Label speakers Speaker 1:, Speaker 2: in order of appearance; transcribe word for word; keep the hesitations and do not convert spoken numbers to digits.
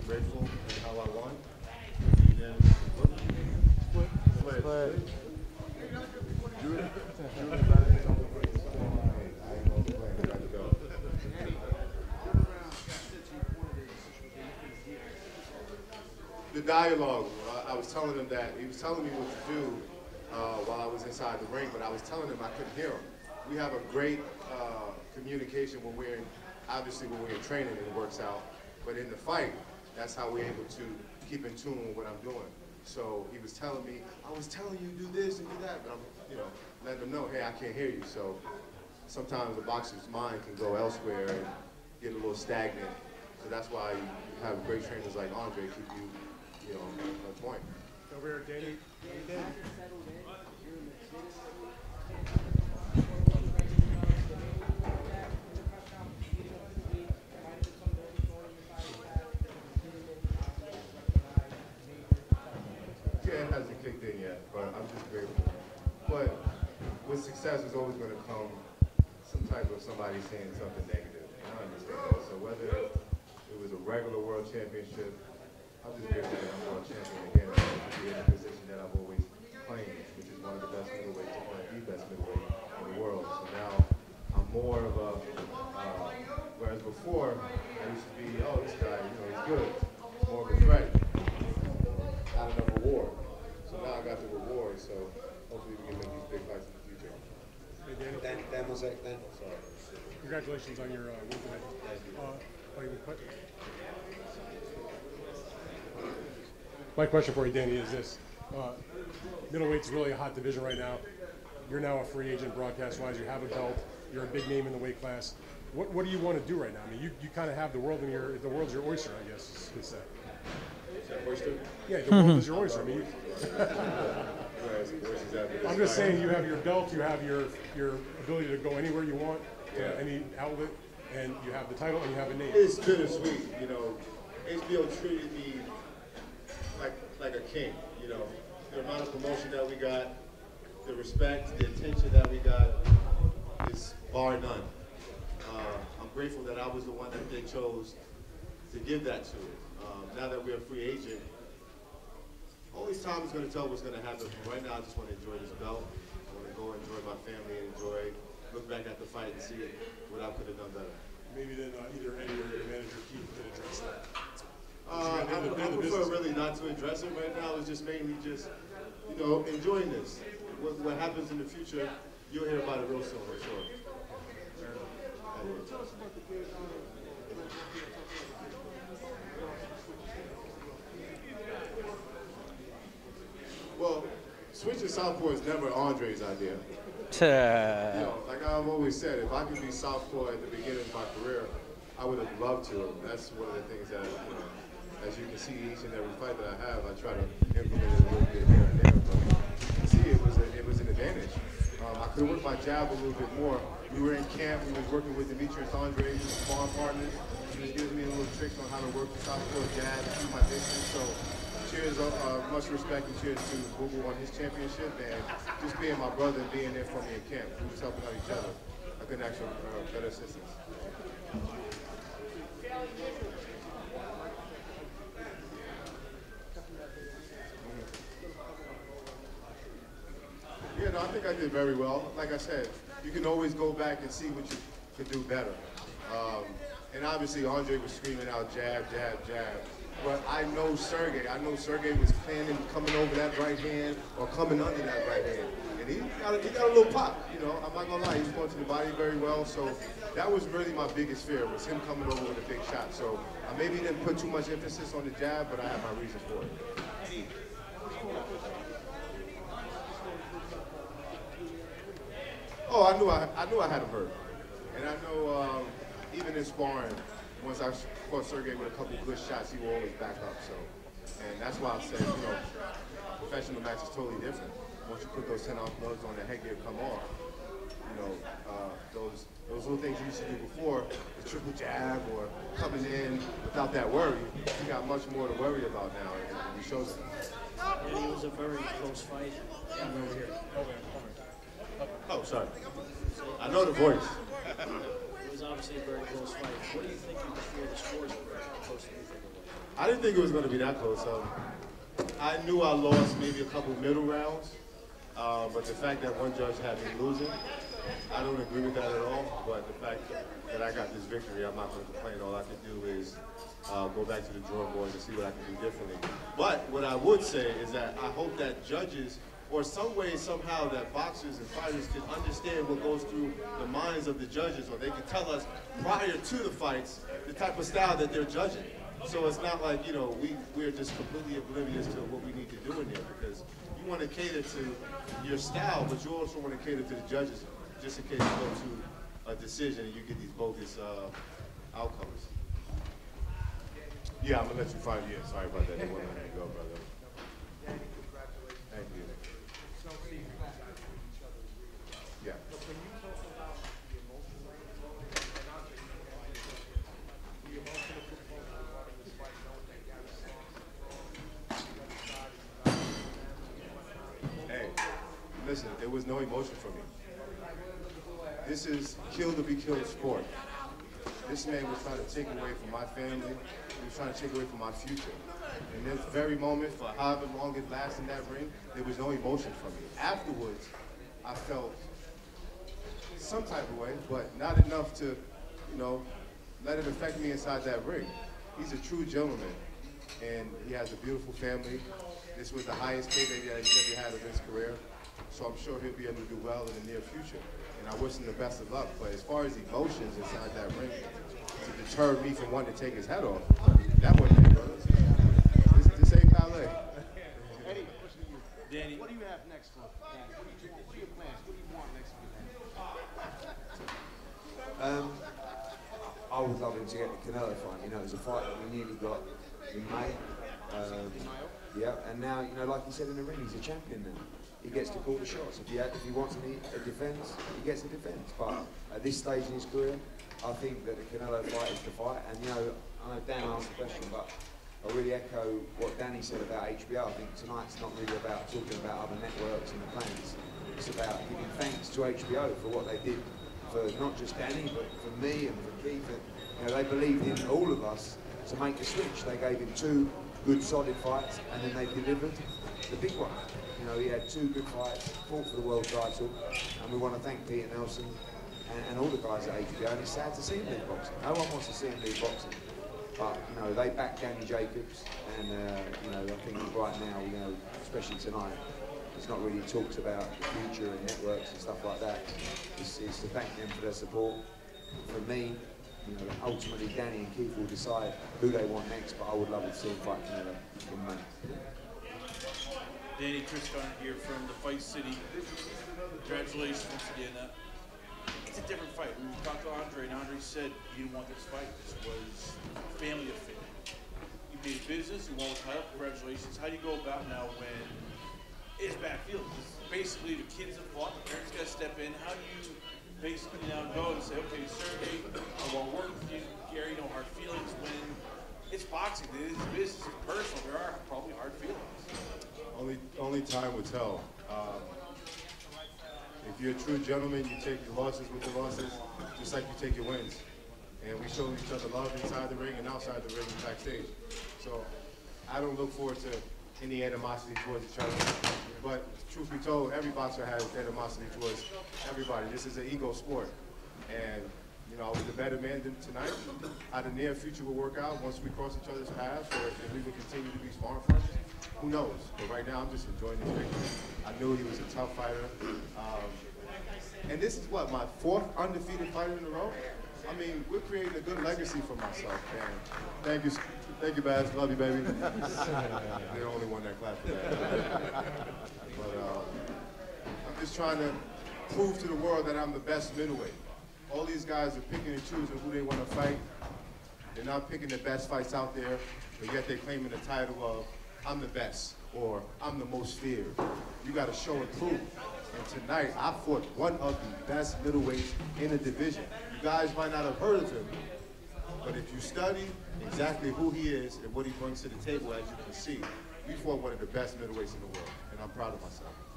Speaker 1: grateful in how I won. And then, what? Split. Split. Split. Judah, Judah, the dialogue, uh, I was telling him that, he was telling me what to do uh, while I was inside the ring, but I was telling him I couldn't hear him. We have a great uh, communication when we're in, obviously when we're in training and it works out, but in the fight, that's how we're able to keep in tune with what I'm doing. So he was telling me, I was telling you do this and do that, but I'm, you know, letting him know, hey, I can't hear you. So sometimes the boxer's mind can go elsewhere and get a little stagnant. So that's why you have great trainers like Andre keep you, you know, on point.
Speaker 2: Over here, Danny. Danny.
Speaker 1: Yeah, it hasn't kicked in yet, but I'm just grateful. But with success is always going to come some type of somebody saying something negative. And I understand that. So whether it was a regular world championship, I'm just grateful that I'm world champion again. To be in a position that I've always claimed, which is one of the best middleweights, if not the best middleweight in the world. So now I'm more of a, uh, whereas before I used to be, oh, this guy, you know, he's good. It's more of a threat. Not enough reward. So now I got the reward, so hopefully we can make these big fights in the future.
Speaker 2: Hey, Danny.
Speaker 3: Dan, Dan Mosaic, Dan.
Speaker 1: Sorry.
Speaker 2: Congratulations on your uh, win tonight. Uh, oh, you put- My question for you, Danny, is this. Uh, middleweight's really a hot division right now. You're now a free agent broadcast-wise. You have a belt. You're a big name in the weight class. What, what do you want to do right now? I mean, you, you kind of have the world in your, the world's your oyster, I guess, is that.
Speaker 1: Oyster?
Speaker 2: Yeah, the world is your oyster. I mean, you, I'm just saying you have your belt, you have your your ability to go anywhere you want, to
Speaker 1: Yeah.
Speaker 2: any outlet, and you have the title and you have a name.
Speaker 1: It's bittersweet, you know. H B O treated me like like a king, you know. The amount of promotion that we got, the respect, the attention that we got is bar none. Uh, I'm grateful that I was the one that they chose to give that to. Um, now that we're a free agent, only time is going to tell what's going to happen. But right now, I just want to enjoy this belt. I want to go enjoy my family and enjoy, look back at the fight and see what I could have done better.
Speaker 2: Maybe then uh, either Eddie or your manager Keith could address that.
Speaker 1: Uh, I, I prefer really not to address it right now. It's just mainly just, you know, enjoying this. What, what happens in the future, you'll hear about it real soon, I'm sure. Well, switching southpaw is never Andre's idea. You know, like I've always said, if I could be southpaw at the beginning of my career, I would have loved to. That's one of the things that, you know, as you can see, each and every fight that I have, I try to implement it a little bit here and there. But you see, it was a, it was an advantage. Um, I could work my jab a little bit more. We were in camp. We was working with Demetrius Andre, who's sparring partners. He was giving me a little tricks on how to work the southpaw jab and keep my distance. So cheers, uh, uh, much respect and cheers to Boo Boo on his championship, and just being my brother and being there for me in camp. We was helping out each other. I couldn't ask for uh, better assistance. Yeah, no, I think I did very well. Like I said, you can always go back and see what you could do better. Um, and obviously, Andre was screaming out jab, jab, jab. But I know Sergey. I know Sergey was planning coming over that right hand or coming under that right hand. And he got a, he got a little pop, you know. I'm not gonna lie, he's going to the body very well. So that was really my biggest fear, was him coming over with a big shot. So I maybe didn't put too much emphasis on the jab, but I have my reasons for it. Oh, I knew I, I knew I had him hurt. And I know um, even in sparring, once I fought Sergey with a couple of good shots, he will always back up. So, and that's why I said, you know, professional match is totally different. Once you put those ten ounce gloves on, the headgear come off. You know, uh, those those little things you used to do before, the triple jab or coming in without that worry, you got much more to worry about now, and, and he shows it.
Speaker 4: And it was a very close fight. And over here.
Speaker 1: Oh, sorry. I know the voice.
Speaker 4: It was obviously a very close fight. What do you think before the scores were close to anything?
Speaker 1: I didn't think it was going to be that close. Um, I knew I lost maybe a couple middle rounds, uh, but the fact that one judge had me losing, I don't agree with that at all. But the fact that I got this victory, I'm not going to complain. All I can do is uh, go back to the drawing board and see what I can do differently. But what I would say is that I hope that judges, or some way, somehow, that boxers and fighters can understand what goes through the minds of the judges, or they can tell us prior to the fights the type of style that they're judging. So it's not like, you know, we, we're just completely oblivious to what we need to do in there, because you want to cater to your style, but you also want to cater to the judges, just in case you go to a decision and you get these bogus uh, outcomes. Yeah, I'm going to let you fight. Yeah, sorry about that. They won't let me go, brother. Thank you. Yeah. Hey, listen, there was no emotion for me. This is kill to be killed sport. This man was trying to take away from my family. He was trying to take away from my future. In this very moment, for however long it lasted in that ring, there was no emotion for me. Afterwards, I felt some type of way, but not enough to, you know, let it affect me inside that ring. He's a true gentleman, and he has a beautiful family. This was the highest payday that he's ever had in his career, so I'm sure he'll be able to do well in the near future. And I wish him the best of luck. But as far as emotions inside that ring, to deter me from wanting to take his head off, that wasn't it, brother. This, this ain't ballet.
Speaker 3: Eddie, question to you.
Speaker 4: Danny.
Speaker 3: What do you have next for Danny? What do you want? What are your plans? What do you want next for Danny?
Speaker 5: Um, I would love him to get the Canelo fight. You know, it was a fight that we nearly got in May. Um, yeah, and now, you know, like he said in the ring, he's a champion now. He gets to call the shots. If he, if he wants a defence, he gets a defence. But at this stage in his career, I think that the Canelo fight is the fight. And, you know, I know Dan asked the question, but I really echo what Danny said about H B O. I think tonight's not really about talking about other networks and the plans. It's about giving thanks to H B O for what they did for not just Danny, but for me and for Keith. And, you know, they believed in all of us to make the switch. They gave him two good, solid fights, and then they delivered the big one. You know, he had two good fights, fought for the world title, and we want to thank Peter Nelson and, and all the guys at H B O. And it's sad to see him leave boxing. No one wants to see him leave boxing, but you know, they back Danny Jacobs, and uh, you know, I think right now, you know, especially tonight, it's not really talked about the future and networks and stuff like that. It's, it's to thank them for their support. For me, you know, ultimately Danny and Keith will decide who they want next, but I would love to see him fight Canelo in May.
Speaker 4: Danny, Chris Garner here from the Fight City. Congratulations once again. Uh, it's a different fight. We talked to Andre, and Andre said he didn't want this fight. This was a family affair. You made business, you won the title. Congratulations. How do you go about now when it's bad feelings? Basically, the kids have fought, the parents got to step in. How do you basically now go and say, okay, Sergey, I want to work with you, Gary, no hard feelings, when it's boxing, it is business, it's personal, there are probably hard feelings.
Speaker 1: Only, only time will tell. Um, if you're a true gentleman, you take your losses with the losses, just like you take your wins. And we show each other love inside the ring and outside the ring and backstage. So I don't look forward to any animosity towards each other. But truth be told, every boxer has animosity towards everybody. This is an ego sport. And you know, I was a better man than tonight. How the near future will work out once we cross each other's paths, or if we will continue to be sparring partners. Who knows? But right now, I'm just enjoying this victory. I knew he was a tough fighter. Um, and this is what, my fourth undefeated fight in a row? I mean, we're creating a good legacy for myself, man. Thank you, thank you, Baz. Love you, baby. They're the only one that clapped for that. But uh, I'm just trying to prove to the world that I'm the best middleweight. All these guys are picking and choosing who they want to fight. They're not picking the best fights out there, but yet they're claiming the title of I'm the best, or I'm the most feared. You got to show and prove. And tonight, I fought one of the best middleweights in the division. You guys might not have heard of him, but if you study exactly who he is and what he brings to the table, as you can see, we fought one of the best middleweights in the world, and I'm proud of myself.